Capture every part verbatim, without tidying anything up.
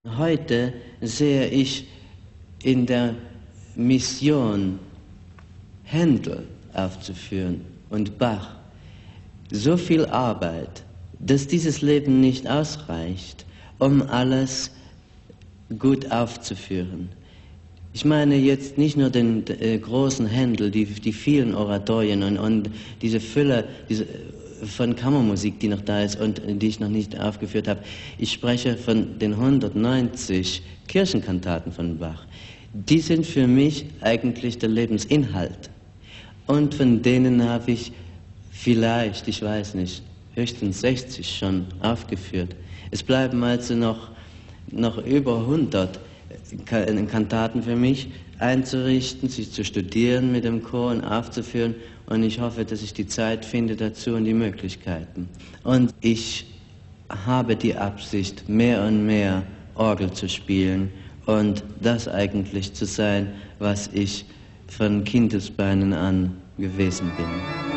Heute sehe ich in der Mission, Händel aufzuführen und Bach, so viel Arbeit, dass dieses Leben nicht ausreicht, um alles gut aufzuführen. Ich meine jetzt nicht nur den äh, großen Händel, die, die vielen Oratorien und, und diese Fülle diese, von Kammermusik, die noch da ist und die ich noch nicht aufgeführt habe. Ich spreche von den hundertneunzig Kirchenkantaten von Bach. Die sind für mich eigentlich der Lebensinhalt. Und von denen habe ich vielleicht, ich weiß nicht, höchstens sechzig schon aufgeführt. Es bleiben also noch, noch über hundert Kantaten für mich einzurichten, sie zu studieren mit dem Chor und aufzuführen. Und ich hoffe, dass ich die Zeit finde dazu und die Möglichkeiten. Und ich habe die Absicht, mehr und mehr Orgel zu spielen und das eigentlich zu sein, was ich von Kindesbeinen an gewesen bin.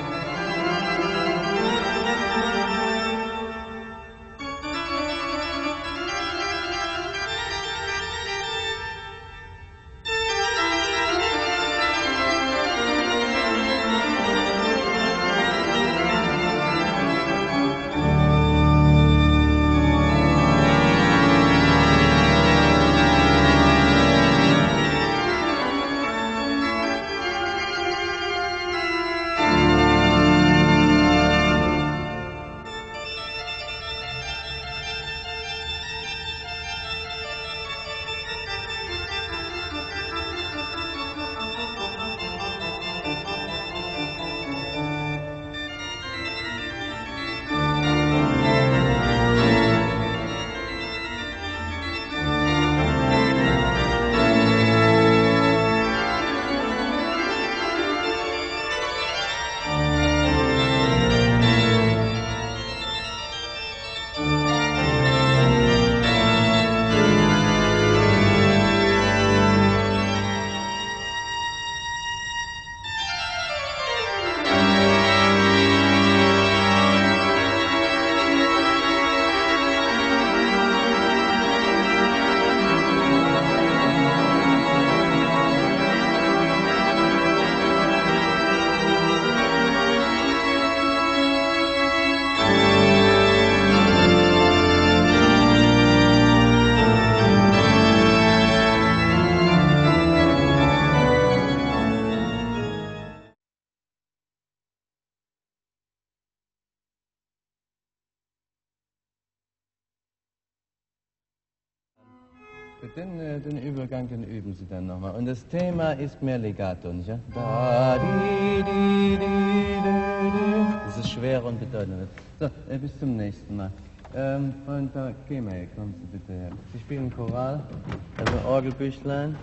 Den, den Übergang, den üben Sie dann nochmal. Und das Thema ist mehr Legato, nicht wahr? Da, di, di, di, di, di. Das ist schwer und bedeutend. So, äh, bis zum nächsten Mal. Ähm, und da, geh mal her, kommen Sie bitte her. Sie spielen Choral, also Orgelbüchlein.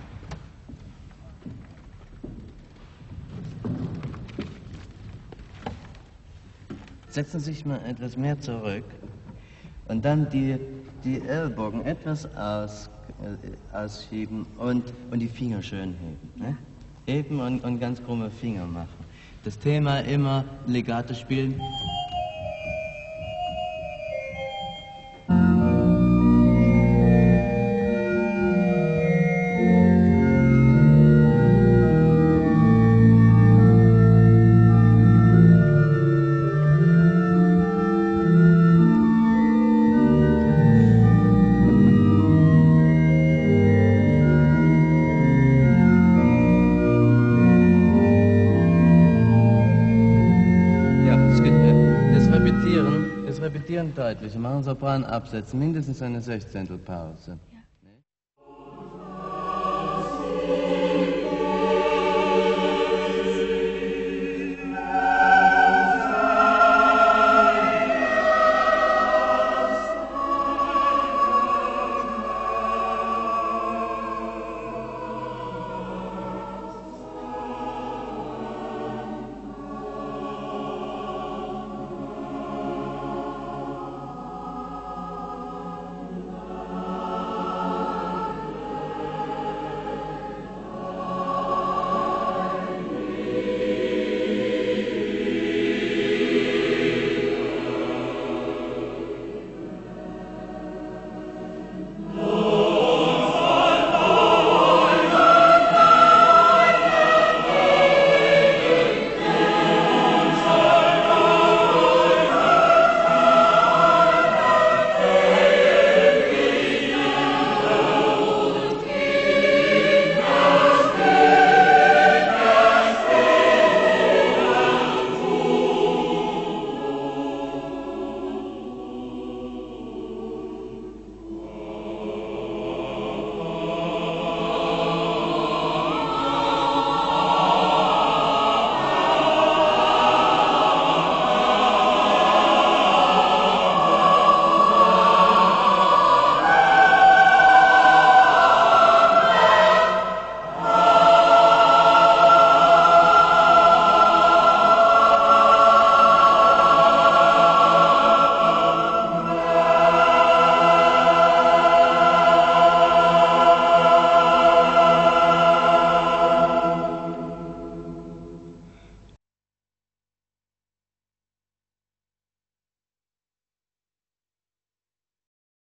Setzen Sie sich mal etwas mehr zurück und dann die, die Ellbogen etwas aus, äh, ausschieben und, und die Finger schön heben. Ne? Heben und, und ganz krumme Finger machen. Das Thema immer Legato spielen. Repetieren deutlich, machen Sopran absetzen, mindestens eine Sechzehntelpause.